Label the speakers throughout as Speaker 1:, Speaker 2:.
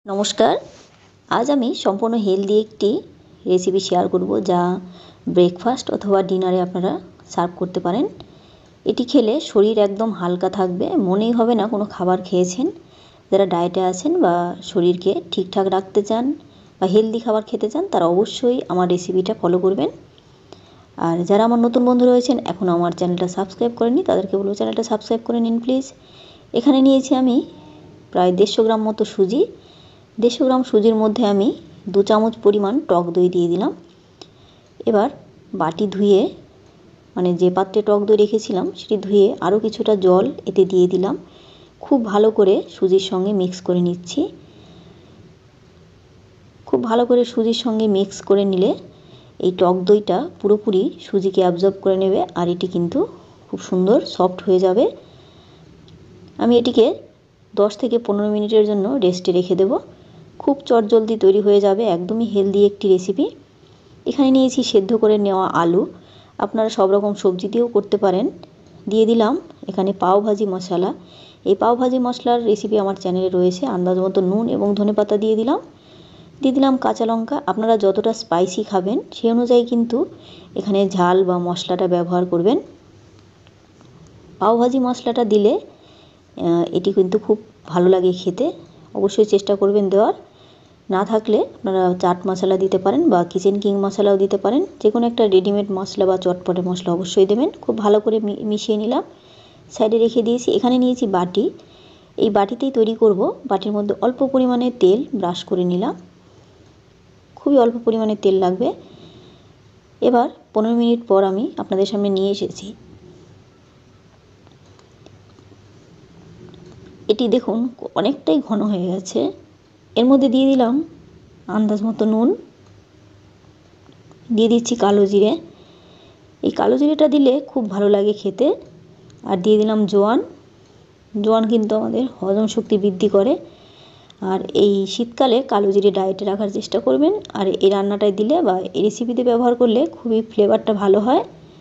Speaker 1: নমস্কার। আজ আমি সম্পূর্ণ হেলদি একটি রেসিপি শেয়ার করব, যা ব্রেকফাস্ট অথবা ডিনারে আপনারা সার্ভ করতে পারেন। এটি খেলে শরীর একদম হালকা থাকবে, মনেই হবে না কোনো খাবার খেয়েছেন। যারা ডায়েটে আছেন বা শরীরকে ঠিকঠাক রাখতে চান বা হেলদি খাবার খেতে চান, তারা অবশ্যই আমার রেসিপিটা ফলো করবেন। আর যারা আমার নতুন বন্ধু রয়েছেন, এখনও আমার চ্যানেলটা সাবস্ক্রাইব করেননি, তাদেরকে বলবো চ্যানেলটা সাবস্ক্রাইব করে নিন প্লিজ। এখানে নিয়েছি আমি প্রায় 150 গ্রাম মতো সুজি। 150 গ্রাম সুজির মধ্যে আমি 2 চামচ পরিমাণ টক দই দিয়ে দিলাম। এবার বাটি ধুয়ে, মানে যে পাত্রে টক দই রেখেছিলাম সেটি ধুয়ে আরও কিছুটা জল এতে দিয়ে দিলাম। খুব ভালো করে সুজির সঙ্গে মিক্স করে নিচ্ছি। খুব ভালো করে সুজির সঙ্গে মিক্স করে নিলে এই টক দইটা পুরোপুরি সুজিকে অ্যাবজর্ব করে নেবে, আর এটি কিন্তু খুব সুন্দর সফট হয়ে যাবে। আমি এটিকে 10 থেকে 15 মিনিটের জন্য রেস্টে রেখে দেব। খুব চটজলদি তৈরি হয়ে যাবে, একদমই হেলদি একটি রেসিপি। এখানে নিয়েছি সেদ্ধ করে নেওয়া আলু, আপনারা সব রকম সবজি দিয়েও করতে পারেন। দিয়ে দিলাম এখানে পাওভাজি মশলা। এই পাওভাজি মশলার রেসিপি আমার চ্যানেলে রয়েছে। আন্দাজ মতো নুন এবং ধনেপাতা দিয়ে দিলাম। দিয়ে দিলাম কাঁচা লঙ্কা। আপনারা যতটা স্পাইসি খাবেন সেই অনুযায়ী কিন্তু এখানে ঝাল বা মশলাটা ব্যবহার করবেন। পাওভাজি মশলাটা দিলে এটি কিন্তু খুব ভালো লাগে খেতে, অবশ্যই চেষ্টা করবেন দেওয়ার। না থাকলে আপনারা চাট মশলা দিতে পারেন বা কিচেন কিং মশলাও দিতে পারেন। যে কোনো একটা রেডিমেড মশলা বা চটপটে মশলা অবশ্যই দেবেন। খুব ভালো করে মিশিয়ে নিলাম, সাইডে রেখে দিয়েছি। এখানে নিয়েছি বাটি, এই বাটিতেই তৈরি করব। বাটির মধ্যে অল্প পরিমাণে তেল ব্রাশ করে নিলাম, খুবই অল্প পরিমাণে তেল লাগবে। এবার 15 মিনিট পর আমি আপনাদের সামনে নিয়ে এসেছি। এটি দেখুন অনেকটাই ঘন হয়ে গেছে। এর মধ্যে দিয়ে দিলাম আন্দাজ মতো নুন, দিয়ে দিচ্ছি কালো জিরে। এই কালো জিরেটা দিলে খুব ভালো লাগে খেতে। আর দিয়ে দিলাম জোয়ান। জোয়ান কিন্তু আমাদের হজম শক্তি বৃদ্ধি করে। আর এই শীতকালে কালো জিরে ডায়েটে রাখার চেষ্টা করবেন। আর এই রান্নাটায় দিলে বা এই রেসিপিতে ব্যবহার করলে খুবই ফ্লেভারটা ভালো হয়।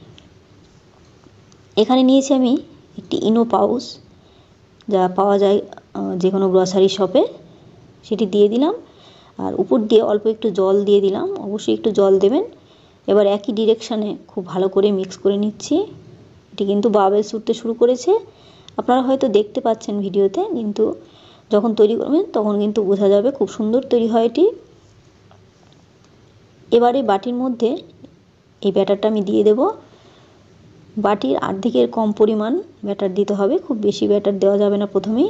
Speaker 1: এখানে নিয়েছি আমি একটি ইনো পাউচ, যা পাওয়া যায় যে কোনো গ্রসারি শপে, সেটি দিয়ে দিলাম। আর উপর দিয়ে অল্প একটু জল দিয়ে দিলাম, অবশ্যই একটু জল দেবেন। এবার একই ডিরেকশানে খুব ভালো করে মিক্স করে নিচ্ছি। এটি কিন্তু বাবেলস উঠতে শুরু করেছে, আপনারা হয়তো দেখতে পাচ্ছেন ভিডিওতে, কিন্তু যখন তৈরি করবেন তখন কিন্তু বোঝা যাবে, খুব সুন্দর তৈরি হয় এটি। এবারে বাটির মধ্যে এই ব্যাটারটা আমি দিয়ে দেব। বাটির অর্ধেকের কম পরিমাণ ব্যাটার দিতে হবে, খুব বেশি ব্যাটার দেওয়া যাবে না প্রথমেই।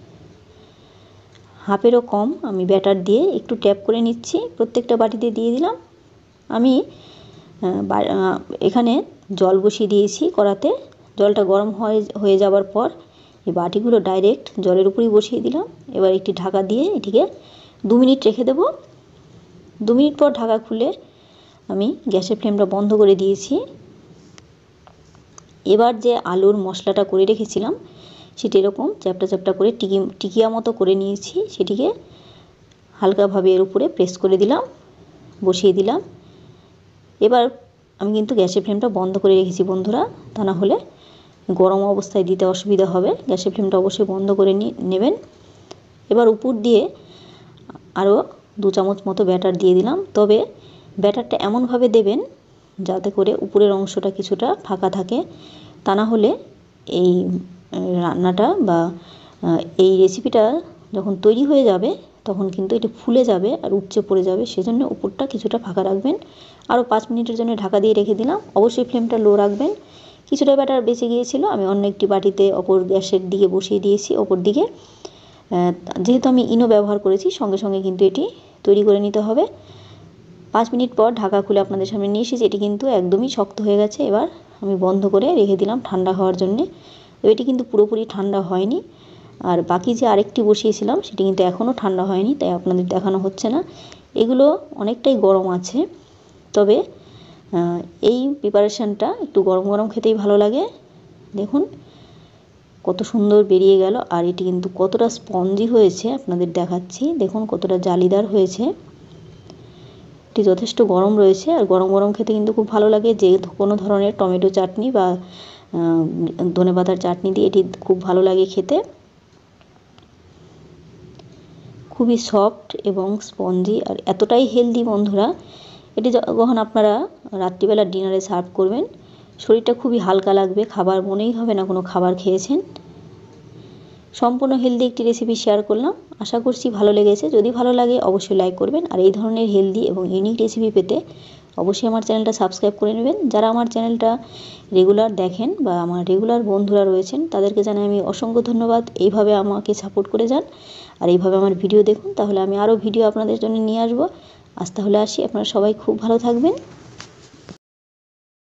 Speaker 1: হাফেরও কম আমি ব্যাটার দিয়ে একটু ট্যাপ করে নিচ্ছি, প্রত্যেকটা বাটিতে দিয়ে দিলাম। আমি এখানে জল বসিয়ে দিয়েছি কড়াতে। জলটা গরম হয়ে যাওয়ার পর এই বাটিগুলো ডাইরেক্ট জলের উপরেই বসিয়ে দিলাম। এবার একটি ঢাকা দিয়ে এটিকে 2 মিনিট রেখে দেব। 2 মিনিট পর ঢাকা খুলে আমি গ্যাসের ফ্লেমটা বন্ধ করে দিয়েছি। এবার যে আলুর মশলাটা করে রেখেছিলাম সেটি এরকম চ্যাপটা চ্যাপটা করে টিকিয়া মতো করে নিয়েছি। সেটিকে হালকাভাবে এর উপরে প্রেস করে দিলাম, বসিয়ে দিলাম। এবার আমি কিন্তু গ্যাসের ফ্লেমটা বন্ধ করে রেখেছি বন্ধুরা, তা না হলে গরম অবস্থায় দিতে অসুবিধা হবে। গ্যাসের ফ্লেমটা অবশ্যই বন্ধ করে নেবেন। এবার উপর দিয়ে আরও 2 চামচ মতো ব্যাটার দিয়ে দিলাম। তবে ব্যাটারটা এমনভাবে দেবেন যাতে করে উপরের অংশটা কিছুটা ফাঁকা থাকে, তা না হলে এই রান্নাটা বা এই রেসিপিটা যখন তৈরি হয়ে যাবে তখন কিন্তু এটি ফুলে যাবে আর উপচে পড়ে যাবে। সেজন্য উপরটা কিছুটা ফাঁকা রাখবেন। আরও 5 মিনিটের জন্য ঢাকা দিয়ে রেখে দিলাম। অবশ্যই ফ্লেমটা লো রাখবেন। কিছুটা ব্যাটার বেঁচে গিয়েছিল, আমি অন্য একটি বাটিতে অপর গ্যাসের দিকে বসিয়ে দিয়েছি অপর দিকে। যেহেতু আমি ইনো ব্যবহার করেছি, সঙ্গে সঙ্গে কিন্তু এটি তৈরি করে নিতে হবে। 5 মিনিট পর ঢাকা খুলে আপনাদের সামনে নিয়ে এসেছি। এটি কিন্তু একদমই শক্ত হয়ে গেছে। এবার আমি বন্ধ করে রেখে দিলাম ঠান্ডা হওয়ার জন্যে। এটি কিন্তু পুরোপুরি ঠান্ডা হয়নি। আর বাকি যে আরেকটি বসিয়েছিলাম সেটি কিন্তু এখনও ঠান্ডা হয়নি, তাই আপনাদের দেখানো হচ্ছে না। এগুলো অনেকটাই গরম আছে, তবে এই প্রিপারেশানটা একটু গরম গরম খেতেই ভালো লাগে। দেখুন কত সুন্দর বেরিয়ে গেল, আর এটি কিন্তু কতটা স্পঞ্জি হয়েছে আপনাদের দেখাচ্ছি। দেখুন কতটা জালিদার হয়েছে। এটি যথেষ্ট গরম রয়েছে, আর গরম গরম খেতে কিন্তু খুব ভালো লাগে। যে কোনো ধরনের টমেটো চাটনি বা ধনেপাতার চাটনি দিয়ে এটি খুব ভালো লাগে খেতে। খুবই সফট এবং স্পঞ্জি আর এতটাই হেলদি বন্ধুরা, এটি যখন আপনারা রাত্রিবেলা ডিনারে সার্ভ করবেন শরীরটা খুবই হালকা লাগবে, খাবার মনেই হবে না কোনো খাবার খেয়েছেন। সম্পূর্ণ হেলদি একটি রেসিপি শেয়ার করলাম, আশা করছি ভালো লেগেছে। যদি ভালো লাগে অবশ্যই লাইক করবেন, আর এই ধরনের হেলদি এবং ইউনিক রেসিপি পেতে অবশ্যই আমার চ্যানেলটা সাবস্ক্রাইব করে নেবেন। যারা আমার চ্যানেলটা রেগুলার দেখেন বা আমার রেগুলার বন্ধুরা রয়েছেন তাদেরকে জানাই আমি অসংখ্য ধন্যবাদ। এইভাবে আমাকে সাপোর্ট করে যান আর এইভাবে আমার ভিডিও দেখুন, তাহলে আমি আরও ভিডিও আপনাদের জন্য নিয়ে আসবো। আজ তাহলে আসি, আপনারা সবাই খুব ভালো থাকবেন।